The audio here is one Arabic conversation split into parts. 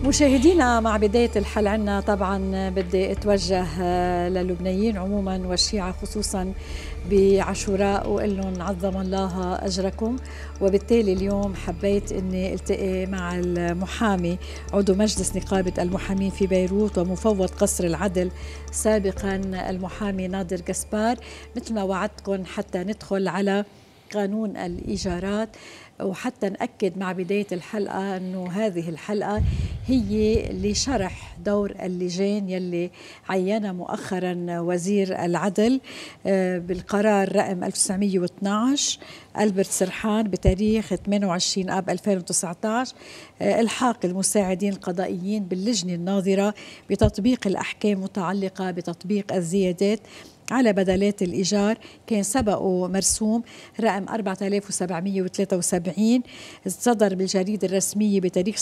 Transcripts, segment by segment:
مشاهدينا، مع بداية الحلقة عنا طبعا بدي اتوجه للبنانيين عموما والشيعة خصوصا بعاشوراء وقول لهم عظم الله أجركم. وبالتالي اليوم حبيت أني التقي مع المحامي عضو مجلس نقابة المحامين في بيروت ومفوض قصر العدل سابقا المحامي ناظر جسبار، مثل ما وعدتكم حتى ندخل على قانون الإيجارات، وحتى نأكد مع بداية الحلقة أنه هذه الحلقة هي لشرح دور اللجان يلي عينها مؤخرا وزير العدل بالقرار رقم 1912 ألبرت سرحان بتاريخ 28 آب 2019 إلحاق المساعدين القضائيين باللجنة الناظرة بتطبيق الأحكام المتعلقة بتطبيق الزيادات على بدلات الإيجار. كان سبقه مرسوم رقم 4773 صدر بالجريدة الرسمية بتاريخ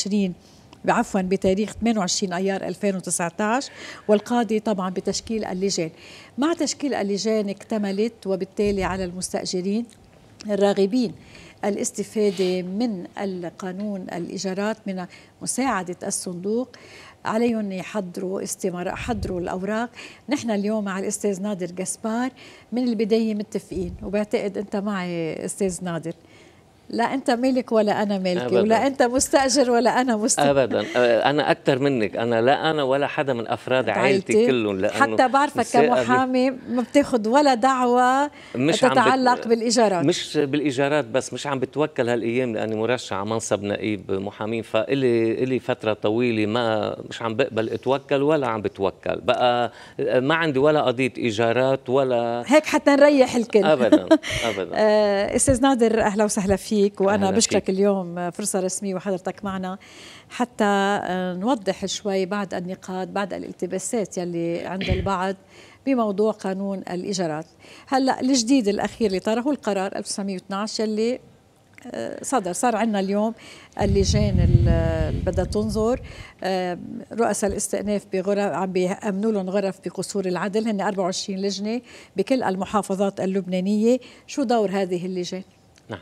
28 أيار 2019، والقاضي طبعا بتشكيل اللجان. مع تشكيل اللجان اكتملت، وبالتالي على المستأجرين الراغبين الاستفادة من القانون الإيجارات من مساعدة الصندوق عليهم يحضروا حضروا الأوراق. نحن اليوم مع الأستاذ ناظر جسبار من البداية متفقين، وبعتقد أنت معي أستاذ ناظر، لا أنت ملك ولا أنا ملكي أبداً. ولا أنت مستأجر ولا أنا مستأجر أبدا. أنا أكثر منك، أنا لا أنا ولا حدا من أفراد عائلتي كلهم، لأنه حتى بعرفك كمحامي ما بتاخذ ولا دعوة تتعلق بالإيجارات. مش بالإيجارات بس، مش عم بتوكل هالأيام لأني مرشح على منصب نقيب محامين، فإلي فترة طويلة مش عم بقبل أتوكل ولا عم بتوكل بقى، ما عندي ولا قضية إيجارات ولا هيك حتى نريح الكل. أبدا أبدا. أستاذ ناظر أهلا وسهلا فيك، وأنا بشكرك اليوم فرصة رسمية وحضرتك معنا حتى نوضح شوي بعض النقاط، بعض الالتباسات يلي عند البعض بموضوع قانون الإيجارات. هلأ الجديد الأخير اللي طرح هو القرار 1912 يلي صار عندنا اليوم اللجان اللي بدها تنظر. رؤساء الاستئناف بغرف عم بيأمنوا لهم غرف بقصور العدل، هن 24 لجنة بكل المحافظات اللبنانية. شو دور هذه اللجان؟ نعم،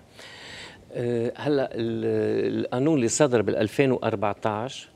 هلا القانون اللي صدر بال 2014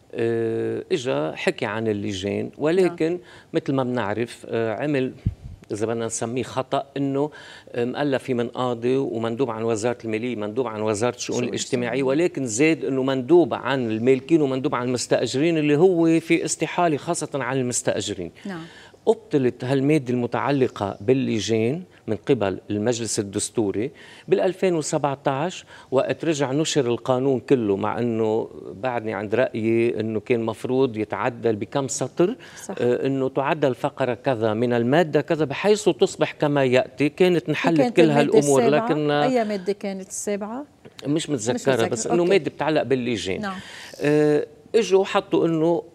اجى حكي عن اللجان، ولكن مثل ما بنعرف عمل إذا بدنا نسميه خطأ، إنه مؤلف في من قاضي ومندوب عن وزارة المالية، مندوب عن وزارة الشؤون الاجتماعية، ولكن زاد إنه مندوب عن المالكين ومندوب عن المستأجرين، اللي هو في استحالة خاصة عن المستأجرين. نعم. أبطلت هالمادة المتعلقة باللجان من قبل المجلس الدستوري بال 2017 وقت رجع نشر القانون كله، مع انه بعدني عند رأيي انه كان مفروض يتعدل بكم سطر. صح. انه تعدل فقرة كذا من المادة كذا بحيث تصبح كما يأتي. كانت انحلت كل هالامور، لكن اي مادة كانت السابعة؟ مش متذكرة، بس انه مادة بتعلق باللجان. نعم. اجوا حطوا انه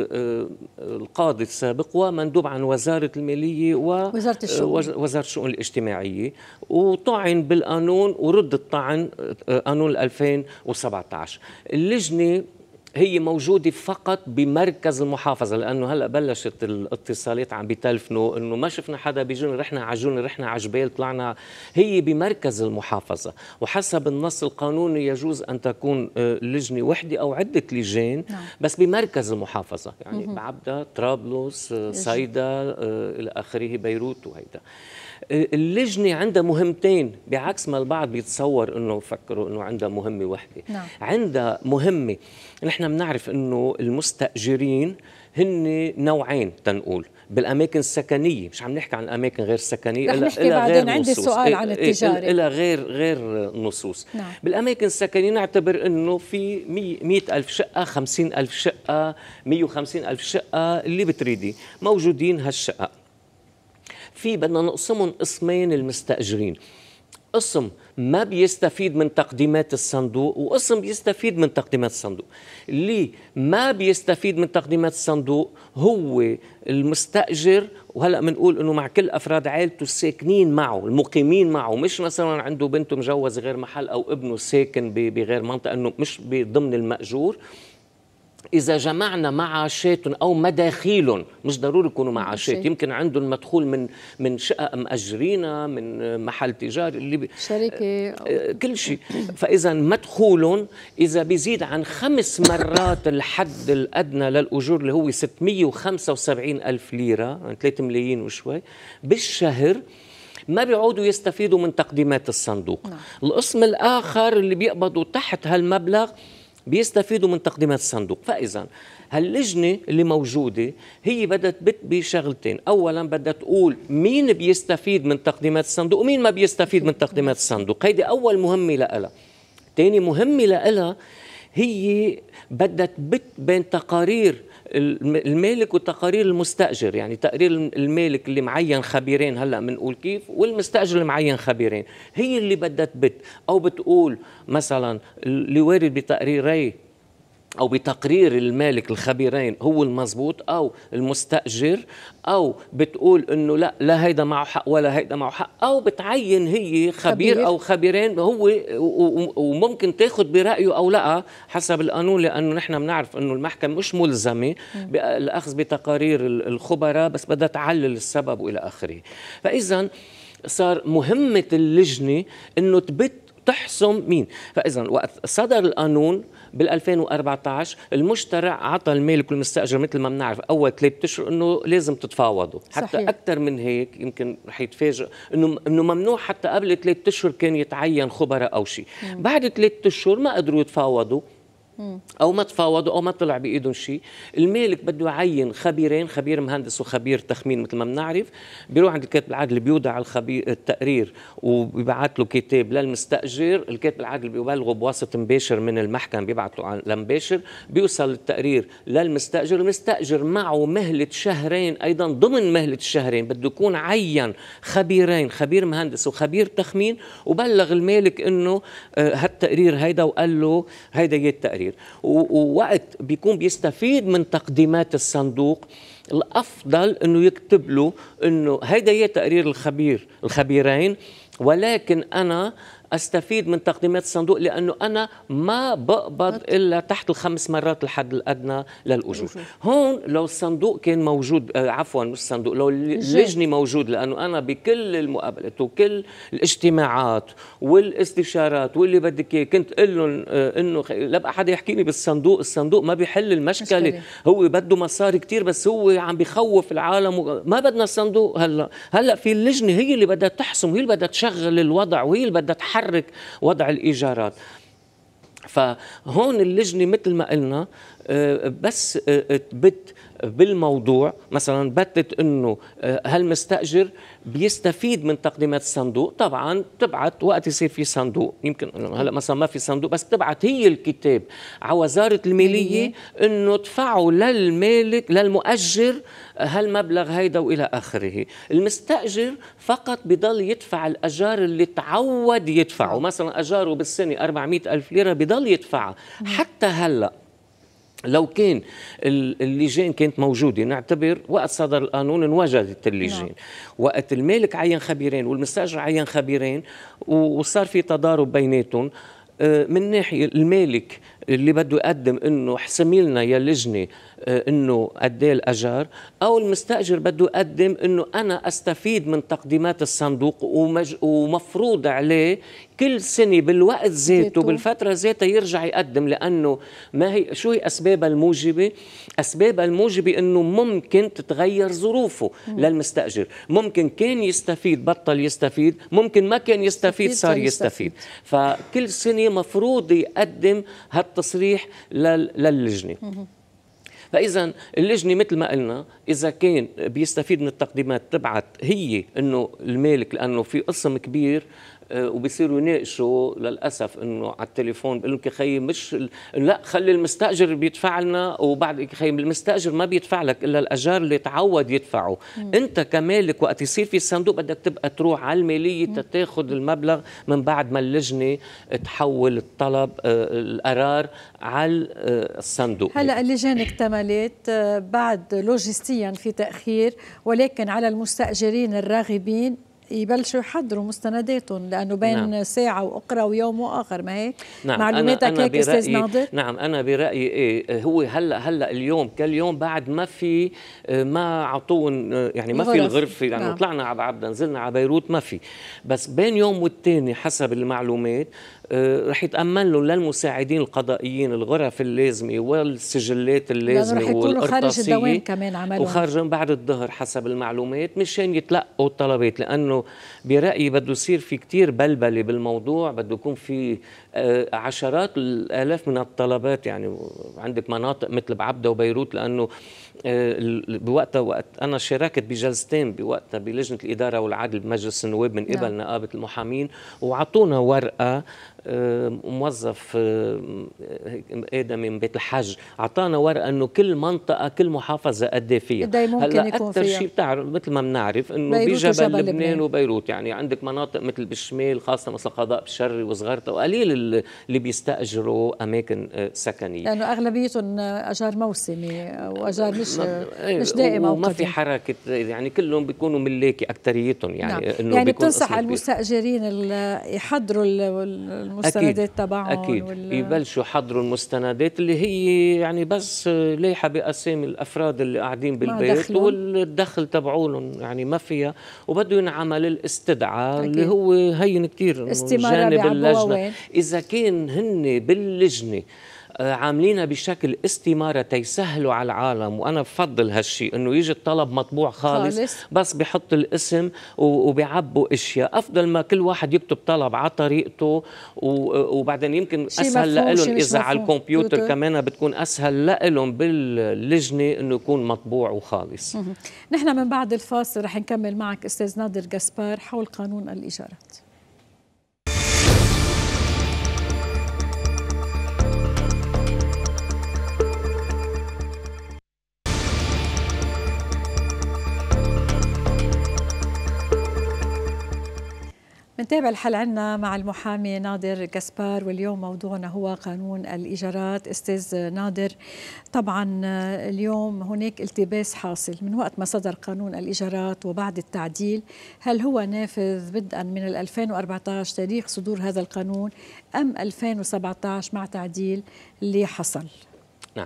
القاضي السابق ومندوب عن وزارة المالية ووزارة الشؤون الاجتماعية، وطعن بالقانون ورد الطعن قانون 2017. اللجنة هي موجودة فقط بمركز المحافظة، لأنه هلأ بلشت الاتصالات عم بيتلفنوا إنه ما شفنا حدا بيجون، رحنا عجون، رحنا عجبال، طلعنا. هي بمركز المحافظة، وحسب النص القانوني يجوز أن تكون لجنة وحدة أو عدة لجان. نعم. بس بمركز المحافظة، يعني بعبدة، طرابلس، صيدا إلى آخره، بيروت وهيدا. اللجنة عندها مهمتين، بعكس ما البعض بيتصور انه فكروا انه عندها مهمة واحدة. نعم. عندها مهمة. نحن بنعرف انه المستأجرين هن نوعين تنقول بالاماكن السكنيه، مش عم نحكي عن اماكن غير سكنيه، رح نحكي بعدين. عندي سؤال عن التجاري الى غير نصوص. نعم. بالاماكن السكنيه نعتبر انه في 100,000 شقه، 50,000 شقه، 150,000 شقه، اللي بتريدي موجودين هالشقق. في بدنا نقسمهم قسمين المستأجرين، قسم ما بيستفيد من تقديمات الصندوق وقسم بيستفيد من تقديمات الصندوق. اللي ما بيستفيد من تقديمات الصندوق هو المستأجر، وهلأ بنقول انه مع كل افراد عائلته الساكنين معه المقيمين معه، مش مثلا عنده بنته مجوزة غير محل او ابنه ساكن بغير منطقة، انه مش ضمن المأجور. إذا جمعنا معاشاتهم أو مداخيلهم، مش ضروري يكونوا معاشات، يمكن عندهم مدخول من شقق مأجرينها، من محل تجاري، اللي شركة، كل شيء. فإذا مدخولهم إذا بيزيد عن 5 مرات الحد الأدنى للأجور اللي هو 675 ألف ليرة، يعني 3 ملايين وشوي بالشهر، ما بيعودوا يستفيدوا من تقديمات الصندوق. القسم الآخر اللي بيقبضوا تحت هالمبلغ بيستفيدوا من تقديمات الصندوق. فإذا هاللجنة اللي موجودة هي بدها تبت بشغلتين. أولا بدها تقول مين بيستفيد من تقديمات الصندوق ومين ما بيستفيد من تقديمات الصندوق. هيدي أول مهمة لها. تاني مهمة لها هي بدها تبت بين تقارير المالك وتقارير المستأجر، يعني تقرير المالك اللي معين خبيرين، هلأ بنقول كيف، والمستأجر اللي معين خبيرين. هي اللي بدها تبت، أو بتقول مثلا اللي وارد بتقريري أو بتقرير المالك الخبيرين هو المضبوط أو المستأجر، أو بتقول إنه لا هيدا معه حق ولا هيدا معه حق، أو بتعين هي خبير أو خبيرين هو وممكن تاخد برأيه أو لا حسب القانون، لأنه نحن بنعرف إنه المحكمة مش ملزمة بالأخذ بتقارير الخبراء، بس بدها تعلل السبب وإلى آخره. فإذا صار مهمة اللجنة إنه تحسم مين. فإذا وقت صدر القانون بال2014 المشترع عطى المالك والمستأجر مثل ما بنعرف أول 3 أشهر إنه لازم تتفاوضوا. حتى صحيح. أكثر من هيك يمكن رح يتفاجئ إنه ممنوع حتى قبل 3 أشهر كان يتعين خبراء أو شيء. بعد 3 أشهر ما قدروا يتفاوضوا أو ما تفاوضوا أو ما طلع بإيدهم شيء، المالك بده يعين خبيرين، خبير مهندس وخبير تخمين مثل ما بنعرف، بيروح عند الكاتب العادل بيودع التقرير وبيبعت له كتاب للمستأجر، الكاتب العادل بيبلغه بواسطة مباشر من المحكمة، بيبعت له لمباشر، بيوصل التقرير للمستأجر، المستأجر معه مهلة 2 شهر أيضا، ضمن مهلة 2 شهر بده يكون عين خبيرين، خبير مهندس وخبير تخمين، وبلغ المالك إنه هالتقرير هيدا وقال له هيدا هي التقرير. ووقت بيكون بيستفيد من تقديمات الصندوق الأفضل أنه يكتب له أنه هيدا هي تقرير الخبيرين، ولكن أنا أستفيد من تقديمات الصندوق لأنه أنا ما بقبض إلا تحت 5 مرات الحد الأدنى للأجور. هون لو الصندوق كان موجود، عفوا مش الصندوق، لو اللجنة موجود، لأنه أنا بكل المقابلات وكل الاجتماعات والاستشارات واللي بدك إياه كنت أقول لهم إنه لا بقى حدا يحكيني بالصندوق، الصندوق ما بيحل المشكلة، هو بده مصاري كتير بس هو عم بيخوف العالم ما بدنا الصندوق. هلا في اللجنة هي اللي بدها تحسم، هي اللي بدها تشغل الوضع، وهي اللي بدها تحرك وضع الإيجارات. فهون اللجنة مثل ما قلنا بس تبت بالموضوع، مثلا بتت انه هالمستأجر بيستفيد من تقديمات الصندوق، طبعا تبعت وقت يصير في صندوق، يمكن هلا مثلا ما في صندوق بس تبعت هي الكتاب على وزارة المالية انه دفعوا للمالك للمؤجر هالمبلغ هيدا والى اخره. المستأجر فقط بضل يدفع الاجار اللي تعود يدفعه، مثلا اجاره بالسنة 400 ألف ليرة بضل يدفعها. حتى هلا لو كان اللجان كانت موجودة، نعتبر وقت صدر القانون انوجدت اللجان، وقت المالك عين خبيرين والمستأجر عين خبيرين وصار في تضارب بيناتهم، من ناحية المالك اللي بده يقدم انه احسمي لنا يا لجنة انه قد ايه الاجار، او المستأجر بده يقدم انه انا استفيد من تقديمات الصندوق ومفروض عليه كل سنة بالوقت ذاته بالفترة ذاتها يرجع يقدم، لأنه ما هي شو هي أسبابها الموجبة؟ أسبابها الموجبة أنه ممكن تتغير ظروفه للمستأجر، ممكن كان يستفيد بطل يستفيد، ممكن ما كان يستفيد صار يستفيد. فكل سنة مفروض يقدم هالتصريح للجنة. فإذا اللجنة مثل ما قلنا إذا كان بيستفيد من التقديمات تبعت هي إنه المالك، لأنه في قسم كبير وبيصيروا يناقشوا للاسف انه على التليفون بيقول لك يا خيي مش لا خلي المستاجر بيدفع لنا، وبعد يا خيي المستاجر ما بيدفع لك الا الاجار اللي تعود يدفعه. انت كمالك وقت يصير في الصندوق بدك تبقى تروح على الماليه تاخذ المبلغ من بعد ما اللجنه تحول الطلب القرار على الصندوق. هلا اللجان اكتملت بعد لوجستيا في تاخير، ولكن على المستاجرين الراغبين يبلشوا يحضروا مستنداتهم، لأنه بين ساعة وأخرى ويوم وآخر، ما هيك؟ نعم. معلوماتك هيك أستاذ ناظر؟ نعم، أنا برأيي إيه، هو هلا اليوم كاليوم بعد ما في ما عطون يعني ما في الغرفة، يعني نعم. طلعنا على عبدا نزلنا على بيروت ما في، بس بين يوم والتاني حسب المعلومات رح يتأمن لهم للمساعدين القضائيين الغرف اللازمة والسجلات اللازمة رح يكونوا خارج الدوام كمان عملهم، وخارجين بعد الظهر حسب المعلومات مشان يتلقوا الطلبات، لأنه برأيي بده يصير في كتير بلبلة بالموضوع، بده يكون في عشرات الآلاف من الطلبات. يعني عندك مناطق مثل بعبدة وبيروت، لأنه بوقتها وقت أنا شاركت بجلستين بوقتها بلجنة الإدارة والعدل بمجلس النواب من قبل نقابة المحامين، وعطونا ورقة موظف آدمي من بيت الحج عطانا ورقة انه كل منطقة كل محافظة قد فيها. هلا اكثر شيء بتعرف مثل ما بنعرف انه بجبل لبنان وبيروت، يعني عندك مناطق مثل بالشمال خاصة مثل قضاء بشري وصغرتها، وقليل اللي بيستأجروا اماكن سكنية، لانه اغلبيتهم اجار موسمي واجار مش دائمة وما في حركة، يعني كلهم بيكونوا ملاكي اكثريتهم. يعني نعم. انه يعني بتنصح المستأجرين يحضروا المستندات تبعهم، أكيد يبلشوا يحضروا المستندات اللي هي يعني بس لايحة بأسامي الأفراد اللي قاعدين بالبيت والدخل تبعولهم، يعني ما فيها، وبده ينعمل الاستدعاء اللي هو هين كتير جانب اللجنة. إذا كان هن باللجنة عاملينها بشكل استمارة تيسهلوا على العالم، وأنا بفضل هالشيء إنه يجي الطلب مطبوع خالص بس بيحط الاسم وبيعبوا أشياء، أفضل ما كل واحد يكتب طلب على طريقته وبعدين يمكن أسهل لهم إذا على الكمبيوتر كمان بتكون أسهل لهم باللجنة إنه يكون مطبوع وخالص. نحن من بعد الفاصل رح نكمل معك أستاذ نادر جاسبار حول قانون الإيجارات. نتابع الحلقة عنا مع المحامي نادر جاسبار، واليوم موضوعنا هو قانون الإيجارات. أستاذ نادر، طبعا اليوم هناك التباس حاصل من وقت ما صدر قانون الإيجارات وبعد التعديل، هل هو نافذ بدءا من 2014 تاريخ صدور هذا القانون أم 2017 مع تعديل اللي حصل؟ نعم،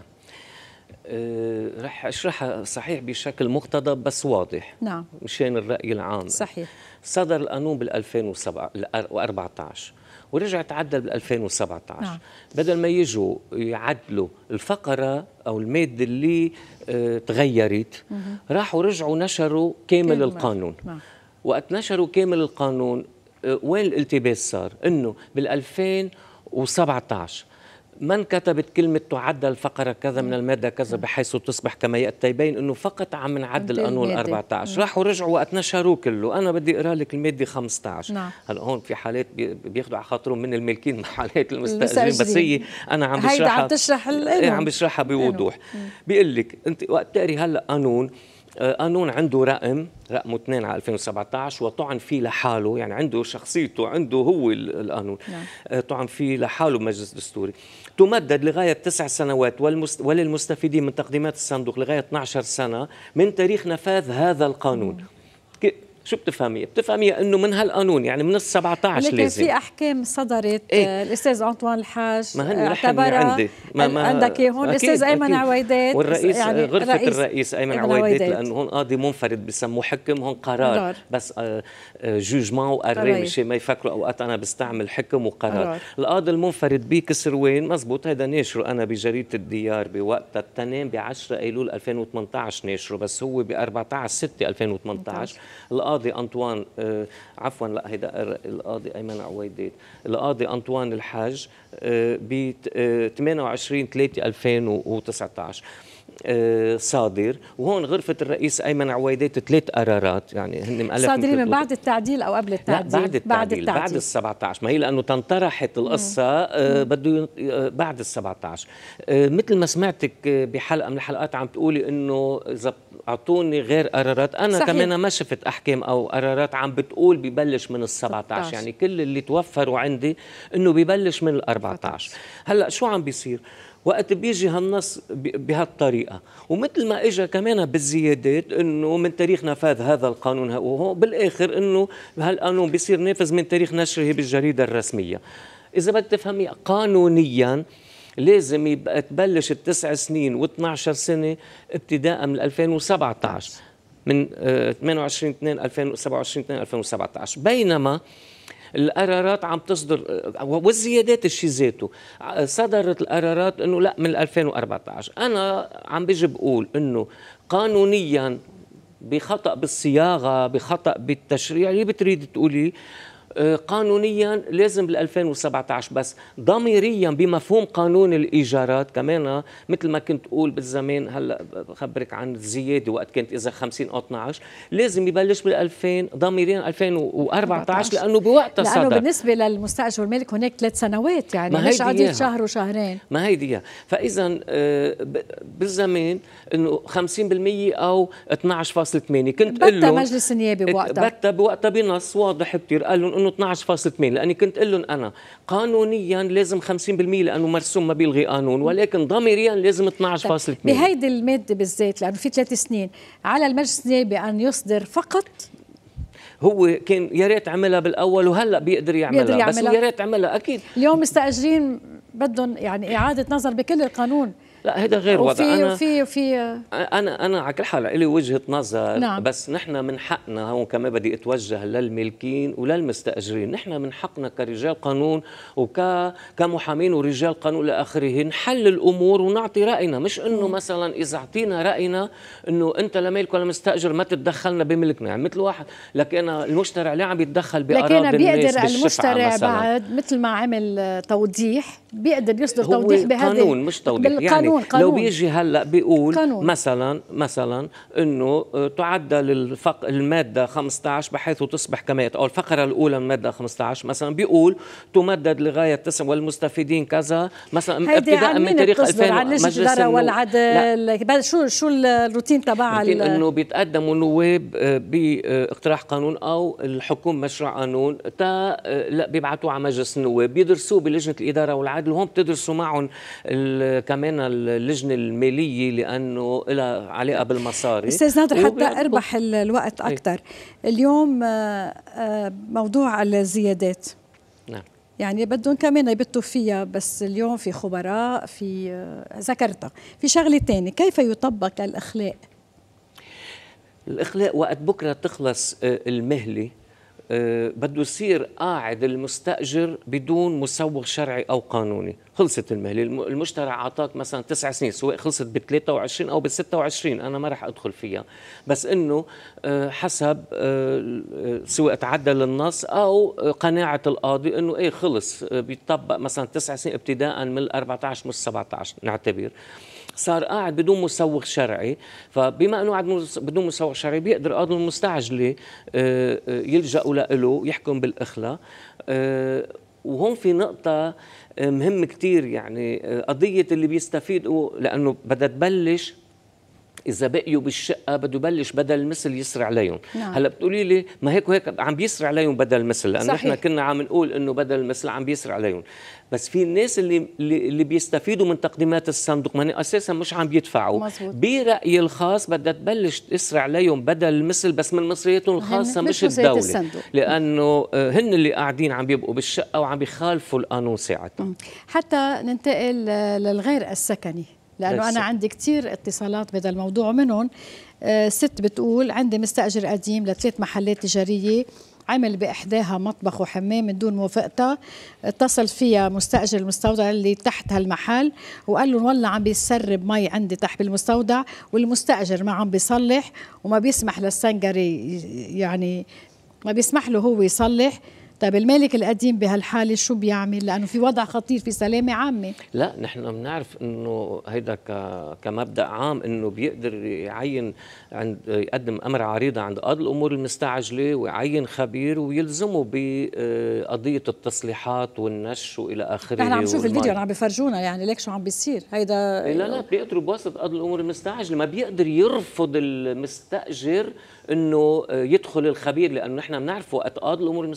رح أشرحها صحيح بشكل مقتضب بس واضح. نعم، مشان الرأي العام. صحيح. صدر القانون بال 2014 ورجع تعدل بال 2017. نعم. بدل ما يجوا يعدلوا الفقرة أو المادة اللي تغيرت، راحوا رجعوا نشروا كامل القانون. نعم. وقت نشروا كامل القانون وين الالتباس صار؟ إنه بال 2017 ما انكتبت كلمة تعدل فقرة كذا من المادة كذا بحيث تصبح كما يأتي، يبين انه فقط عم نعدل قانون 14. راحوا رجعوا وقت نشروه كله. انا بدي اقرا لك المادة 15. نعم. هلا هون في حالات بياخذوا على خاطرهم من المالكين حالات المستأجرين، بس هي انا عم بشرحها، عم تشرح عم بشرحها بوضوح. بيقول لك انت وقت تقري هلا قانون عنده رقمه 2 على 2017 وطعن فيه لحاله، يعني عنده شخصيته، عنده هو القانون. نعم. طعن فيه لحاله بمجلس دستوري، تمدد لغاية 9 سنوات وللمستفيدين من تقديمات الصندوق لغاية 12 سنة من تاريخ نفاذ هذا القانون. شو بتفهمي؟ بتفهمي انه من هالقانون يعني من ال 17 لكن لازم. في احكام صدرت. الاستاذ أنطوان الحاج اعتبرها عندك هون الاستاذ ايمن عويدات والرئيس يعني غرفه الرئيس ايمن عويدات، لانه هون قاضي منفرد بسموه حكم، هون قرار بس جوجمان وقرار، مش ما يفكروا اوقات انا بستعمل حكم وقرار. القاضي المنفرد بكسر وين مزبوط، هذا ناشره انا بجريده الديار بوقتها التنين ب 10 ايلول 2018 ناشره، بس هو ب 14/6/2018. القاضي أنطوان عفوا لا هيدا القاضي أيمن عويدات، القاضي أنطوان الحاج ب 28/3/2019 صادر. وهون غرفة الرئيس أيمن عويدات 3 قرارات، يعني هن مؤلف صادرين من بعد التعديل أو قبل التعديل؟ لا بعد التعديل بعد ال 17. ما هي لأنه تنطرحت القصة بده بعد ال 17. مثل ما سمعتك بحلقة من الحلقات عم تقولي إنه إذا أعطوني غير قرارات، أنا صحيح. كمان ما شفت أحكام أو قرارات عم بتقول ببلش من ال 17. يعني كل اللي توفروا عندي إنه ببلش من ال 14. هلأ شو عم بيصير؟ وقت بيجي هالنص بهالطريقه، ومثل ما اجى كمان بالزيادات انه من تاريخ نفاذ هذا القانون، وهو بالاخر انه هالقانون بيصير نافذ من تاريخ نشره بالجريده الرسميه. اذا بدك تفهمي قانونيا لازم يبقى تبلش ال9 سنين و12 سنه ابتداء من 2017، من 28/2/2017، بينما القرارات عم تصدر والزيادات الشيء ذاته صدرت القرارات انه لا من 2014. انا عم بيجي بقول انه قانونيا بخطأ بالصياغه، بخطأ بالتشريع، اللي بتريد تقولي قانونيا لازم بال2017، بس ضميريا بمفهوم قانون الايجارات كمان مثل ما كنت اقول بالزمان. هلا بخبرك عن الزياده وقت كانت اذا 50 او 12 لازم يبلش بال2000 ضميريا 2014 لانه بوقتها صدر. لانه بالنسبه للمستاجر والمالك هناك 3 سنوات، يعني مش قضيه شهر وشهرين. ما هيدي فاذا بالزمان انه 50% او 12.8 كنت قل له مجلس النيابه بوقتها بنص واضح كثير قال لهم انه 12.8، لاني كنت قل لهم انا قانونيا لازم 50% لانه مرسوم ما بيلغي قانون، ولكن ضميريا لازم 12.8. بهيدي الماده بالذات لانه في 3 سنين على المجلس النيابي ان يصدر فقط. هو كان يا ريت عملها بالاول وهلا بيقدر يعملها، بس يا ريت عملها اكيد. اليوم مستاجرين بدهم يعني اعاده نظر بكل القانون. لا هذا غير وضع. أنا على كل حال لي وجهة نظر. نعم. بس نحن من حقنا هون كمان بدي اتوجه للمالكين وللمستاجرين، نحن من حقنا كرجال قانون كمحامين ورجال قانون لاخره نحل الامور ونعطي راينا، مش انه مثلا اذا اعطينا راينا انه انت لا مالك ولا مستاجر ما تتدخلنا بملكنا، يعني مثل واحد لكن المشترع ليه عم يتدخل باراضي الناس بيقدر المشترع مثلاً. بعد مثل ما عمل توضيح بيقدر يصدر توضيح بهذا قانون مش توضيح يعني قانون. لو بيجي هلا بيقول قانون. مثلا انه تعدل الماده 15 بحيث تصبح كما او الفقره الاولى من الماده 15 مثلا بيقول تمدد لغايه 9 والمستفيدين كذا مثلا ابتداء من تاريخ 2000. عن لجنه الاداره والعدل شو الروتين تبعها؟ انه بيتقدموا النواب باقتراح قانون او الحكومه مشروع قانون لا بيبعتوه على مجلس النواب بيدرسوه بلجنه الاداره والعدل، وهم بتدرسوا معهم كمان اللجنة المالية لأنه لها علاقة بالمصاري. أستاذ ناظر حتى أربح الوقت أكثر اليوم موضوع الزيادات. نعم. يعني بدهم كمان يبتوا فيها، بس اليوم في خبراء في ذكرتها في شغلة تانية، كيف يطبق الإخلاء؟ الإخلاء وقت بكرة تخلص المهلة بده يصير قاعد المستأجر بدون مسوغ شرعي أو قانوني. خلصت المهلة، المشترع عطاك مثلا 9 سنين سواء خلصت ب23 أو ب26 أنا ما رح أدخل فيها، بس إنه حسب سواء تعدل النص أو قناعة القاضي إنه إيه خلص بيطبق مثلا 9 سنين ابتداء من 14 مش 17 نعتبر صار قاعد بدون مسوغ شرعي. فبما انه قاعد بدون مسوغ شرعي بيقدر قاضي المستعجله يلجأوا له يحكم بالاخلاء. وهون في نقطه مهم كتير، يعني قضيه اللي بيستفيدوا لانه بدها تبلش إذا بقيوا بالشقة بده يبلش بدل المثل يسرع عليهم. نعم. هلا بتقولي لي ما هيك وهيك عم بيسرع عليهم بدل المثل، لأنه احنا كنا عم نقول إنه بدل المثل عم بيسرع عليهم، بس في الناس اللي بيستفيدوا من تقديمات الصندوق ما أساسا مش عم بيدفعوا. برأيي الخاص بدها تبلش تسرع عليهم بدل المثل بس من مصرياتهم الخاصة مش الدولة، لأنه هن اللي قاعدين عم بيبقوا بالشقة وعم بيخالفوا القانون ساعتها. حتى ننتقل للغير السكني، لأنه أنا عندي كتير اتصالات بهذا الموضوع، منهم ست بتقول عندي مستأجر قديم ل3 محلات تجارية عمل بإحداها مطبخ وحمام من دون موافقتها، اتصل فيها مستأجر المستودع اللي تحت هالمحل وقال لهم والله عم بيسرب مي عندي تحت بالمستودع والمستأجر ما عم بيصلح وما بيسمح للسنجري، يعني ما بيسمح له هو يصلح. طيب المالك القديم بهالحالة شو بيعمل؟ لأنه في وضع خطير في سلامة عامة. لا نحن بنعرف إنه هيدا كمبدأ عام إنه بيقدر يعين يقدم أمر عريضة عند قاضي الأمور المستعجلة ويعين خبير ويلزمه بقضية التصليحات والنش وإلى آخره. نحن عم نشوف الفيديو عم بفرجونا يعني ليك شو عم بيصير هيدا. لا بيقدروا بواسطة قاضي الأمور المستعجلة، ما بيقدر يرفض المستأجر إنه يدخل الخبير، لأنه نحن بنعرف وقت قاضي الأمور المستعجلة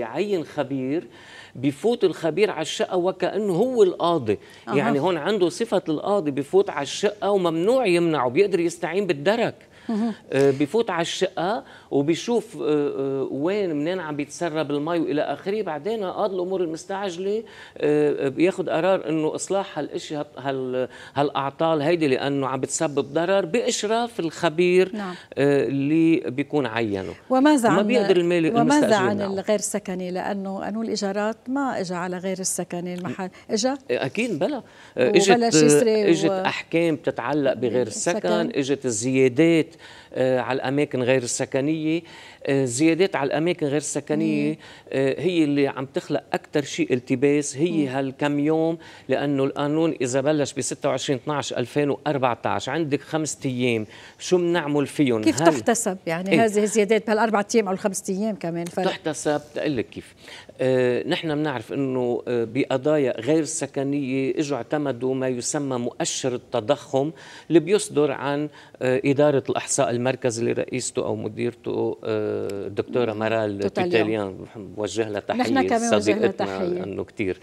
بيعين خبير، بفوت الخبير على الشقة وكأنه هو القاضي. يعني هون عنده صفة القاضي، بفوت على الشقة وممنوع يمنعه، بيقدر يستعين بالدرك. بفوت على الشقة وبيشوف وين منين عم بيتسرب المي والى اخره. بعدين قاضي الامور المستعجله بياخذ قرار انه اصلاح هالاشياء هالاعطال هيدي لانه عم بتسبب ضرر باشراف الخبير. نعم. اللي بيكون عينه. وماذا عن بيقدر المالك وماذا عن الغير السكني؟ لانه قانون الايجارات ما اجى على غير السكني، المحل اجى اكيد بلا. اجت احكام بتتعلق بغير السكن، اجت الزيادات على الأماكن غير السكنية. زيادات على الأماكن غير السكنية هي اللي عم تخلق أكثر شيء التباس. هي هالكم يوم، لأنه القانون إذا بلش ب 26/12/2014 عندك 5 أيام، شو بنعمل فيهم؟ كيف تحتسب يعني هذه الزيادات بهال4 أيام أو ال5 أيام كمان فرق؟ تحتسب. تقول لك كيف. نحن بنعرف انه بقضايا غير سكنيه اجوا اعتمدوا ما يسمى مؤشر التضخم اللي بيصدر عن اداره الاحصاء المركزي اللي رئيسته او مديرته الدكتوره مرال توتاليان، بوجه لها تحيه. نحن كمان وجه لها تحيه انه كثير.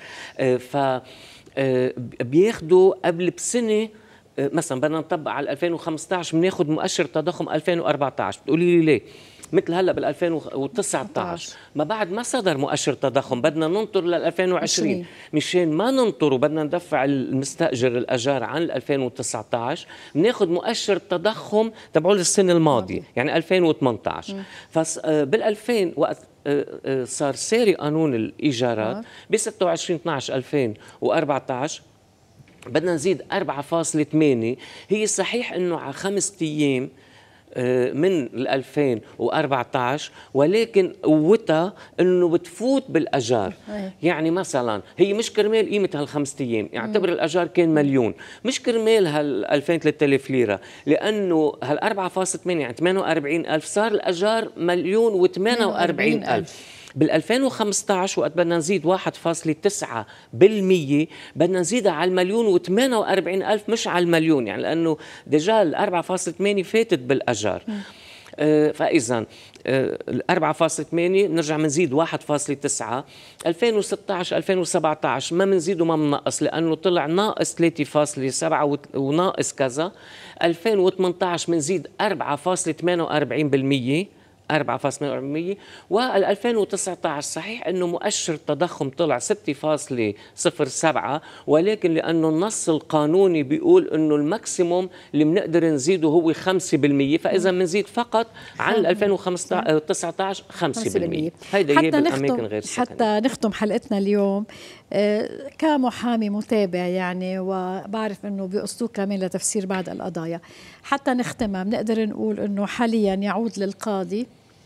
بياخذوا قبل بسنه مثلا بدنا نطبق على 2015 بناخذ مؤشر تضخم 2014. بتقولي لي ليه؟ مثل هلا بال 2019 ما بعد ما صدر مؤشر تضخم، بدنا ننطر لل 2020 مشان ما ننطر وبدنا ندفع المستاجر الاجار عن 2019 بناخذ مؤشر التضخم تبعه السنه الماضيه يعني 2018. بال 2000 وقت صار ساري قانون الايجارات ب 26/12/2014 بدنا نزيد 4.8. هي صحيح انه على 5 ايام من 2014 ولكن قوتها انه بتفوت بالاجار. يعني مثلا هي مش كرمال قيمه هال5 ايام، اعتبر الاجار كان مليون، مش كرمال هال2000 3000 ليره، لانه هال4.8 يعني 48,000 صار الاجار 1,048,000. بال 2015 وقت بدنا نزيد 1.9% بدنا نزيدها على 1,048,000 مش على المليون، يعني لأنه ديجا ال 4.8 فاتت بالأجار. فإذا 4.8 بنرجع بنزيد 1.9. 2016 2017 ما بنزيد وما بننقص لأنه طلع ناقص 3.7 وناقص كذا. 2018 بنزيد 4.48%. 4.8%. وال 2019 صحيح انه مؤشر التضخم طلع 6.07 ولكن لانه النص القانوني بيقول انه الماكسيموم اللي بنقدر نزيده هو 5%، فاذا بنزيد فقط عن 2019 5%. هيدا هي بالاماكن غير السكنيه. حتى نختم حلقتنا اليوم كمحامي متابع يعني، وبعرف انه بيقصدوك كمان لتفسير بعض القضايا، حتى نختمها بنقدر نقول انه حاليا يعود للقاضي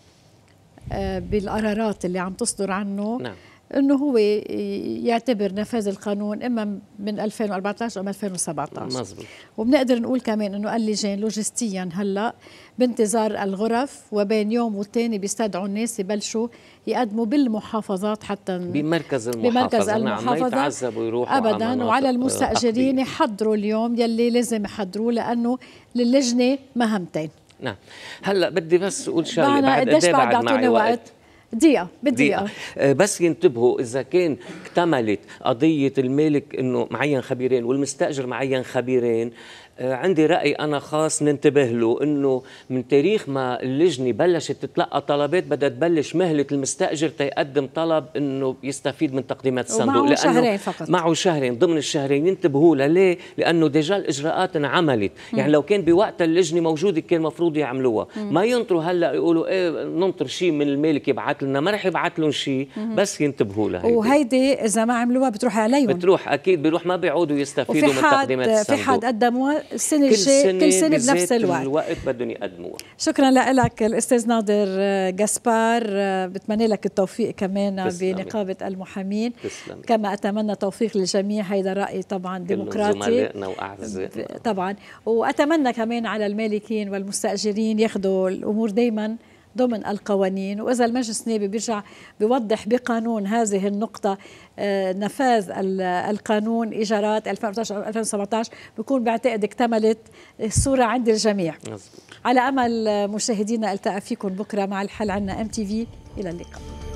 بالقرارات اللي عم تصدر عنه. نعم. انه هو يعتبر نفاذ القانون اما من 2014 او من 2017. مزبوط. وبنقدر نقول كمان انه اللجان لوجستيا هلا بانتظار الغرف، وبين يوم والتاني بيستدعوا الناس يبلشوا يقدموا بالمحافظات حتى بمركز المحافظة. نعم. ما يتعذبوا يروحوا ابدا. وعلى المستاجرين يحضروا اليوم يلي لازم يحضروه لانه للجنه مهمتين. نعم. هلا بدي بس اقول شغله بعد قد ايه بعد معي وقت؟ دقيقة بالدقيقة. بس ينتبهوا إذا كان اكتملت قضية المالك إنه معين خبيرين والمستأجر معين خبيرين، عندي رأي أنا خاص ننتبه له، إنه من تاريخ ما اللجنة بلشت تتلقى طلبات بدها تبلش مهلة المستأجر تيقدم طلب إنه يستفيد من تقديمات الصندوق، لأنه شهرين فقط. معه شهرين، ضمن الشهرين ينتبهوا له. ليه؟ لأنه ديجا الإجراءات انعملت. يعني لو كان بوقت اللجنة موجودة كان المفروض يعملوها. ما ينطروا هلا يقولوا إيه ننطر شيء من المالك يبعث لنا، ما رح يبعث لهم شيء. بس ينتبهوا له. وهيدي إذا ما عملوها بتروح عليهم. بتروح أكيد، بيروح ما بيعودوا يستفيدوا من تقديمات الصندوق. في حد قدموها السنة الجاية كل سنة بنفس الوقت بدهم يقدموها. شكرا لك الأستاذ ناظر جاسبار، بتمنى لك التوفيق كمان بنقابة المحامين. تسلمي. كما أتمنى توفيق للجميع، هيدا رأي طبعا ديمقراطي زملائنا وأعزائنا طبعا. وأتمنى كمان على المالكين والمستأجرين ياخذوا الأمور دايما ضمن القوانين، وإذا المجلس النيابي بيرجع بيوضح بقانون هذه النقطة نفاذ القانون إيجارات 2014 بيكون بعتقد اكتملت الصورة عند الجميع. على أمل مشاهدينا التقى فيكم بكرة مع الحل عنا MTV. إلى اللقاء.